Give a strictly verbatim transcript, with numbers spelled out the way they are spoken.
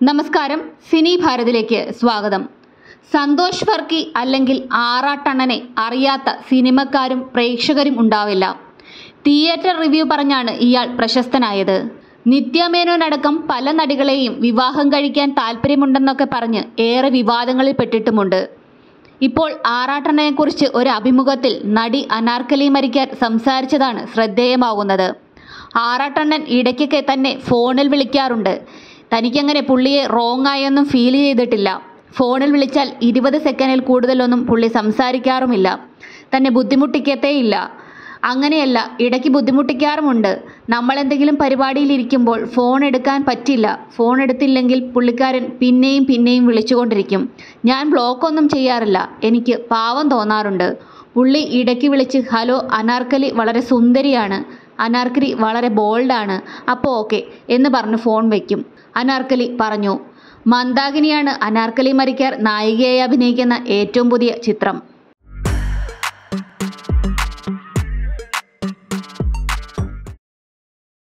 നമസ്കാരം, സിനി ഭാരതിലേക്ക് സ്വാഗതം. സന്തോഷ് വർക്കി അല്ലെങ്കിൽ ആറാട്ടണ്ണനെ അറിയാത്ത സിനിമക്കാരും പ്രേക്ഷകരും ഉണ്ടാവില്ല. തിയേറ്റർ റിവ്യൂ പറഞ്ഞാണ് ഇയാൾ പ്രശസ്തനായത്. നിത്യമേനോനടക്കം പല നടികളെയും വിവാഹം കഴിക്കാൻ താല്പര്യമുണ്ടെന്നൊക്കെ പറഞ്ഞ് ഏറെ വിവാദങ്ങളിൽ പെട്ടിട്ടുമുണ്ട്. ഇപ്പോൾ ആറാട്ടണ്ണനെക്കുറിച്ച് ഒരു അഭിമുഖത്തിൽ നടി അനാർക്കലി മരിക്കാർ സംസാരിച്ചതാണ് ശ്രദ്ധേയമാകുന്നത്. ആറാട്ടണ്ണൻ ഇടയ്ക്കൊക്കെ തന്നെ ഫോണിൽ വിളിക്കാറുണ്ട്. തനിക്കങ്ങനെ പുള്ളിയെ റോങ് ആയൊന്നും ഫീൽ ചെയ്തിട്ടില്ല. ഫോണിൽ വിളിച്ചാൽ ഇരുപത് സെക്കൻഡിൽ കൂടുതലൊന്നും പുള്ളി സംസാരിക്കാറുമില്ല. തന്നെ ബുദ്ധിമുട്ടിക്കത്തേയില്ല. അങ്ങനെയല്ല, ഇടയ്ക്ക് ബുദ്ധിമുട്ടിക്കാറുമുണ്ട്. നമ്മളെന്തെങ്കിലും പരിപാടിയിലിരിക്കുമ്പോൾ ഫോൺ എടുക്കാൻ പറ്റില്ല. ഫോൺ എടുത്തില്ലെങ്കിൽ പുള്ളിക്കാരൻ പിന്നെയും പിന്നെയും വിളിച്ചുകൊണ്ടിരിക്കും. ഞാൻ ബ്ലോക്കൊന്നും ചെയ്യാറില്ല. എനിക്ക് പാവം തോന്നാറുണ്ട്. പുള്ളി ഇടയ്ക്ക് വിളിച്ച് ഹലോ അനാർക്കലി വളരെ സുന്ദരിയാണ്, അനാർക്കലി വളരെ ബോൾഡാണ്, അപ്പോൾ ഓക്കെ എന്ന് പറഞ്ഞ് ഫോൺ വയ്ക്കും, അനാർക്കലി പറഞ്ഞു. മന്ദാകിനിയാണ് അനാർക്കലി മരിക്കാർ നായികയായി അഭിനയിക്കുന്ന ഏറ്റവും പുതിയ ചിത്രം.